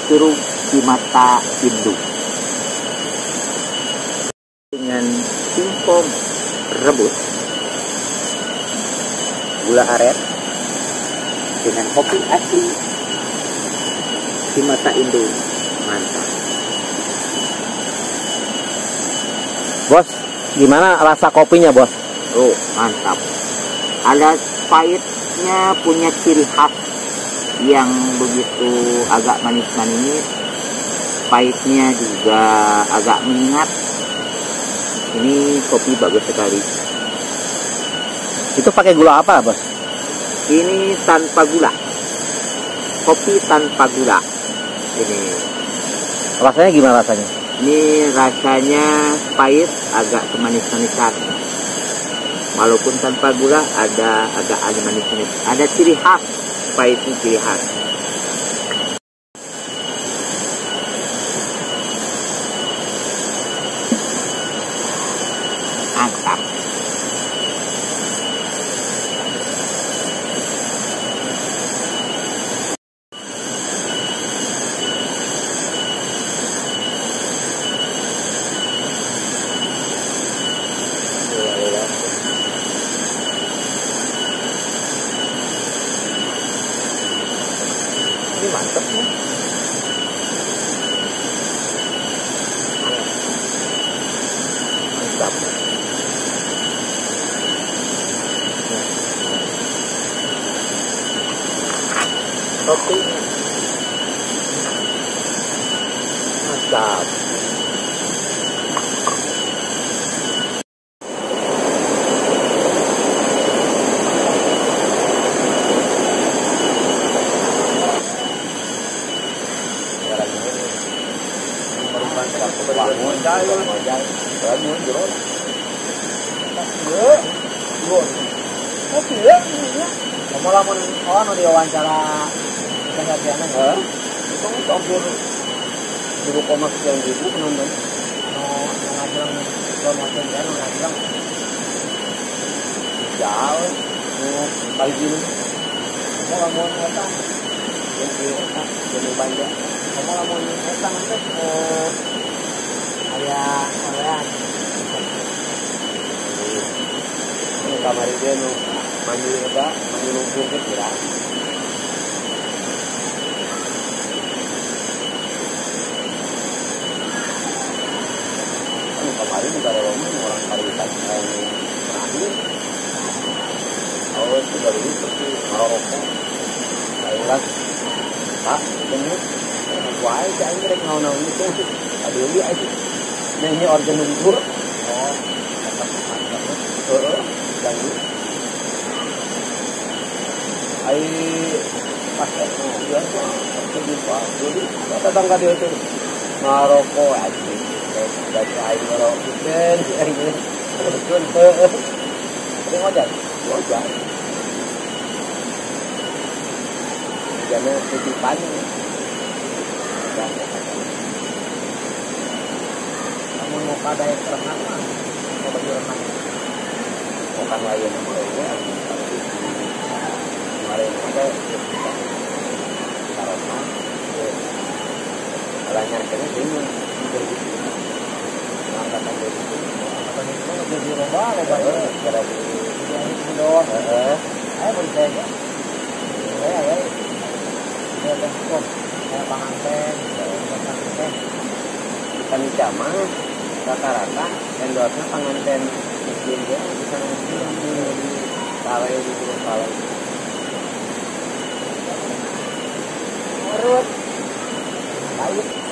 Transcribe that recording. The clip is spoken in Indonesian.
curug di mata Hindu dengan singkong rebus, gula aren, dengan kopi asli di mata Hindu. Mantap. Bos, gimana rasa kopinya, Bos? Oh, mantap. Ada pahitnya, punya ciri khas yang begitu agak manis-manis. Pahitnya juga agak menyengat. Ini kopi bagus sekali. Itu pakai gula apa, Bos? Ini tanpa gula. Kopi tanpa gula. Ini Rasanya gimana rasanya? Ini rasanya pahit, agak kemanis-manisan. Walaupun tanpa gula ada agak manis-manis. Ada ciri khas, pahitnya ciri khas. Mantap. Ini mantap nih. Mantap. Kopinya mantap. Lamun nu diwawancara kesehatan itu hampir 2,9 ribu penonton. Ngajeng promosi kan ngajeng jauh kali gini. Lamun eta jadi banyak. Lamun eta nanti aya olehan. Ini kamari dia nu mandi juga, mandi lumpur ke kira. Kemarin juga ada orang pariwisata yang terakhir. Oh, itu baru seperti Maroko. Thailand. Pak, ini wah, saya ini ngau-ngau itu. Ada lagi aja. Nah, ini organ lumpur. Oh, mantap. Lagi. Ai pakai dia pergi Pak. Jadi datang ke dia itu Maroko aja. Dari air Maroko kan, airnya betul. Ada ngojek. Jangan titipan. Kamu mau pada yang renang mah, mau baju renang. Bukan lain namanya. Kemarin ada karena alanya kena bingung angkatan dari itu angkatan itu jadi lomba gara di Indo ayo berjaya ya telepon saya pengantin bukan jama rata-rata endorse pengantin muslim dia bisa muslim di kalau di grup kalau urut baik